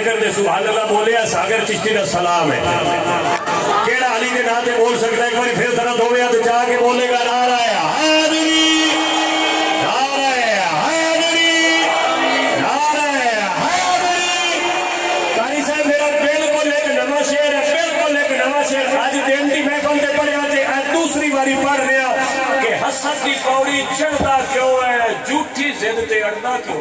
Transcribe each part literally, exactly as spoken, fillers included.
لیکن دے سبحان اللہ بولیا ساگر چشتی دا سلام ہے کیڑا علی دے ناتے بول سکتا ہے ایک باری پھر طرح دو یا تو چاہ کے بولے گا نعرہ حیدری نعرہ حیدری نعرہ حیدری قاری صاحب میرا بالکل ایک نواں شعر ہے بالکل ایک نواں شعر آج دین دی محفل تے پڑھے آتے دوسری باری پڑھ رہا کہ حسد کی پوڑی چڑھتا کیوں ہے جھوٹی زد تے اڑتا کیوں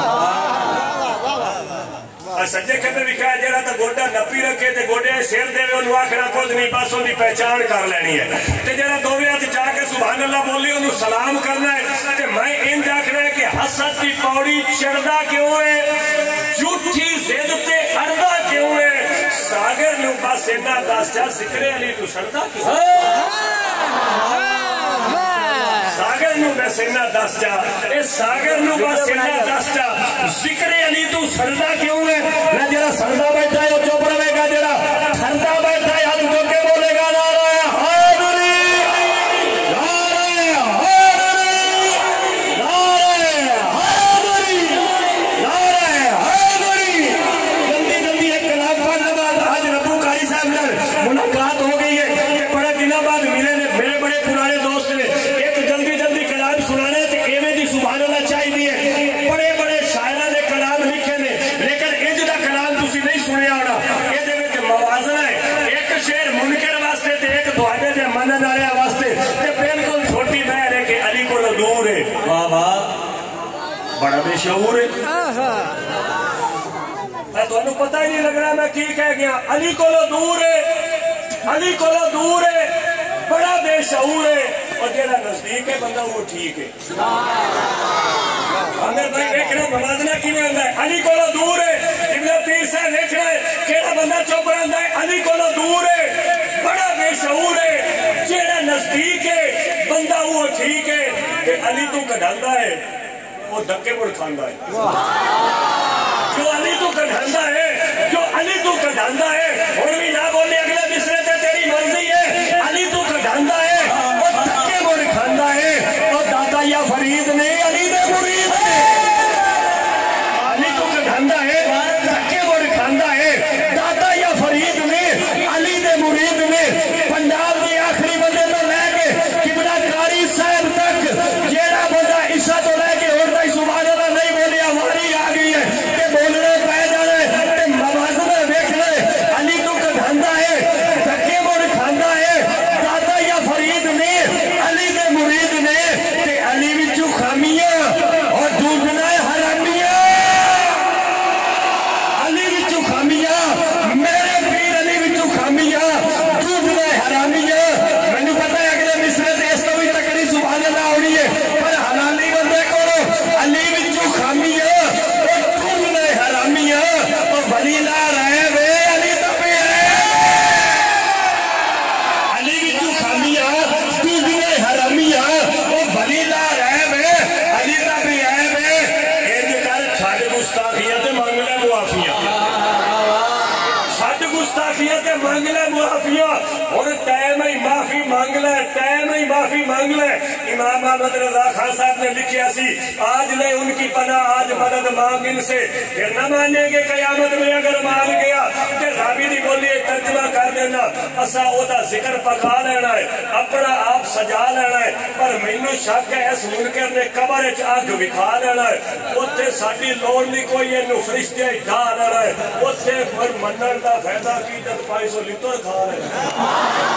سجے کھتے بھی کہا جیڑا تا گوڑا نپی رکھے تے گوڑے سیر دے انہوں آکھنا کچھ نہیں بس انہی پہچان کر لینی ہے تے جیڑا دو بیعت چاہ کے سبحان اللہ بولی انہوں سلام کرنا ہے تے میں ان دیکھنا ہے کہ حسد کی پوڑی چڑھتا کیوں ہے جھوٹی زد تے اڑتا کیوں ہے ساگر نو بس اینا دس چاہ ذکر علی تو سڑتا کیوں ساگر نو بس اینا دس چاہ اے ساگر نو بس اینا دس چاہ ذکر علی تو سڑتا کیوں ہے نہ جرا سڑتا بیٹھا ہے وہ چوپ رہے گا جرا سڑتا بیٹھا ہے ہاتھ جو کے بولے گا نعرہ حیدری نعرہ حیدری نعرہ حیدری نعرہ حیدری جلدی جلدی ایک کلام پڑھنے بعد آج ربو قاری صاحب نے ملاقات ہو گئی ہے کہ بڑے دنوں بعد ملے میرے بڑے پرانے دوست نے ایک جلدی جلدی کلام سنانے تھے ایویں دی سبحان اللہ چاہیے بڑے بڑے شاعرہ نے کلام لکھے نے لیکن انج دا کلام تسی نہیں سنیا ہونا یہ دے وچ موازنہ ہے ایک شعر منکر واسطے تے ایک دعائے دے منن والے واسطے تے بالکل چھوٹی بہن ہے کہ علی کو دور ہے واہ واہ بڑا بے شعور ہے میں تمہیں پتہ ہی نہیں لگ رہا میں کی کہہ گیا علی کو دور ہے علی کو دور ہے بڑا بے شعور ہے اور جیڑا نزدیک ہے بندہ وہ ٹھیک ہے اگر بھائی دیکھنا موازنہ کی میں آندا ہے علی کو دور ہے ابن پیر صاحب دیکھنا ہے کیڑا بندہ چپ رہندا ہے علی کو دور ہے بڑا بے شعور ہے جیڑا نزدیک ہے بندہ وہ ٹھیک ہے کہ علی تو کڈھاندا ہے وہ دھکے مڑ کھاندا ہے جو علی تو کڈھاندا ہے جو علی تو کڈھاندا ہے ہن بھی نہ بولے اگلے مصرے تے تیری مرضی ہے علی تو کڈھاندا ہے وہ دھکے مڑ کھاندا ہے اور داتا یا فرید نے علی دے مرید نے علی تو کڈھاندا ہے دھکے مڑ کھاندا ہے داتا یا فرید نے علی دے مرید نے پنجاب کے آخری بندے تو لے کے قبلہ قاری صاحب تک جیڑا بندہ عیسیٰ تو لے کے اور تائی سبحان اللہ نہیں بولے ہماری آ گئی ہے کہ بولنے پہ جانے کہ موازنہ دیکھنے علی تو کڈھاندا ہے دھکے مڑ کھاندا ہے داتا یا فرید نے علی دے مرید نے کہ علی وچوں خامیاں اور ڈھونڈنا ہے حرامیاں علی وچوں خامیاں میرے پیر علی وچوں خامیاں ڈھونڈنا ہے حرامیاں میں نے پتہ ہے اگلے مصرے تے اس تو بھی تکری سبحان اللہ ہونی ہے پر حلالی بندے کو علی وچوں خامیاں اور ڈھونڈنا ہے حرامیاں اور ولی لا رہے وے علی تبی ہے علی وچوں خامیاں ڈھونڈنا ہے حرامیاں اور ولی لا رہے وے علی تبی ہے وے انج کر چھڈ گستاخیاں تے منگ لے معافیاں چھڈ گستاخیاں تے منگ لے معافیاں اور ٹائم ہی معافی مانگ لے ٹائم ہی معافی مانگ لے امام محمد رضا خان صاحب نے لکھیا سی آج لے ان کی پناہ آج مدد مانگ ان سے پھر نہ مانیں گے قیامت میں اگر مان گیا کہ راوی دی بولی ترجمہ کر دینا اسا او دا ذکر پکا لینا ہے اپنا آپ سجا لینا ہے پر مینوں شک ہے اس منکر نے قبر وچ اگ وکھا لینا ہے اوتھے ساڈی لوڑ نہیں کوئی اینو فرشتے ڈھا لینا ہے اوتھے پر منن دا فائدہ کی جد پائی سو لتر کھا لینا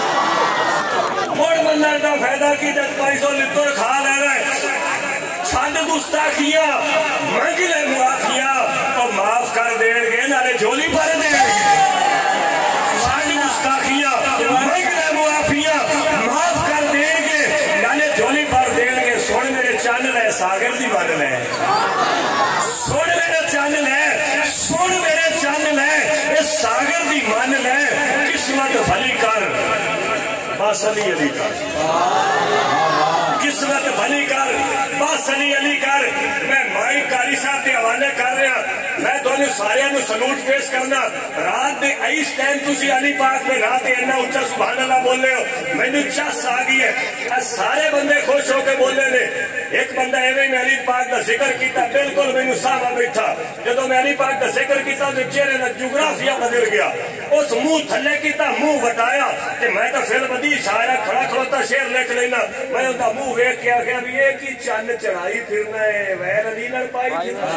مڑ منن دا فائدہ کی جد پائی سو لتر کھا لینا ہے چھڈ گستاخیاں منگ لے معافیاں اور معاف کر دیں گے نالے جھولی بھر دیں گے چھڈ گستاخیاں منگ لے معافیاں معاف کر دیں گے نالے جھولی بھر دیں گے سن میرے چینل ہے ساگر دی بن ہے سن میرے چینل ہے سن میرے چینل ہے اس ساگر دی من ہے قسمت بھلی کر بس علی علی کر قسمت بھلی کر بس علی علی کر میں مائی کاری صاحب کے حوالے کر رہا میں تھوڑے سارے نو سلوٹ پیش کرنا رات دے اس ٹائم تسی علی پاک میں رات اتنا اچھا سبحان اللہ بول رہے ہو میں نے چس آ گئی ہے سارے بندے خوش ہو کے بولے نے ایک بندہ ایویں میں علی پاک کا ذکر کیتا بالکل میں صاحب بیٹھا جدو میں علی پاک کا ذکر کیتا تو چہرے کا جغرافیہ بدل گیا اس منہ تھلے کیتا منہ وٹایا کہ میں تو پھر بدی شاعر کھڑا کھڑوتا شعر لکھ لینا میں ان کا منہ ویکھ کے آخیا بھی یہ کی چند چڑھائی پھرنا ہے ویر علی نال پائی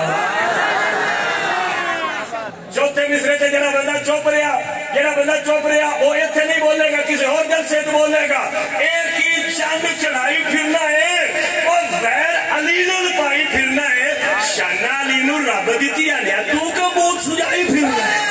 چوتھے مصرے سے جڑا بندہ چپ رہا جڑا بندہ چپ رہا وہ اتنے نہیں بولے گا کسی اور جلسے سے بولے گا ایک ہی چند چڑھائی پھرنا ہے اور غیر علی نال پائی پھرنا ہے شانہ علی نو رب دیتی آنیا تو کا بہت سجائی پھرنا ہے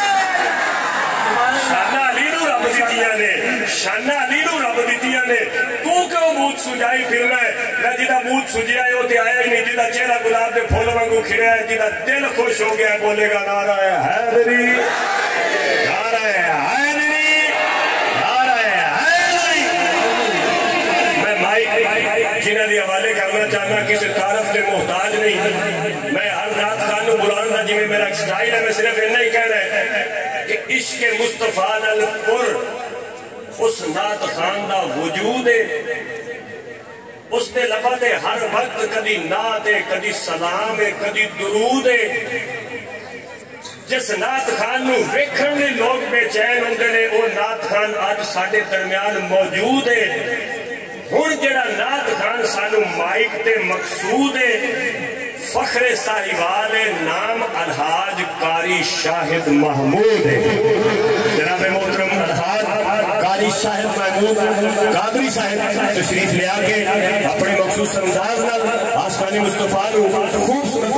شانہ علی نو رب دیتی آنے شانہ علی نو رب دیتی آنے تو کا بہت سجائی پھرنا ہے میں جیدہ بہت سجیا ہے ہوتے آیا ہی نہیں جیدہ چہرہ گلاب دے پھول وانگو کھڑے ہے جیدہ دل خوش ہو گیا بولے گا نعرہ حیدری نعرہ حیدری نعرہ حیدری میں مائک جنہ دی حوالے کرنا چاہنا کسی تعارف کے محتاج نہیں میں ہر رات خانو بلانا جی میں میرا سٹائل ہے میں صرف اتنا ہی کہہ رہا ہے کہ عشق مصطفیٰ نال پر اس نات خان دا وجود ہے اس نے لفظ ہر وقت کدی نات ہے کدی سلام ہے کدی درود ہے جس نات خان نو ویکھن دے لوگ بے چین ہوندے نے وہ نات خان آج ساڈے درمیان موجود ہے ہن جڑا نات خان سانو مائک تے مقصود ہے فخر صاحبال نام الحاج قاری شاہد محمود ہے جناب محترم الحاج قاری شاہد محمود قادری صاحب تشریف لے آ کے اپنے مخصوص انداز نال آسمانی مصطفیٰ کو خوبصورت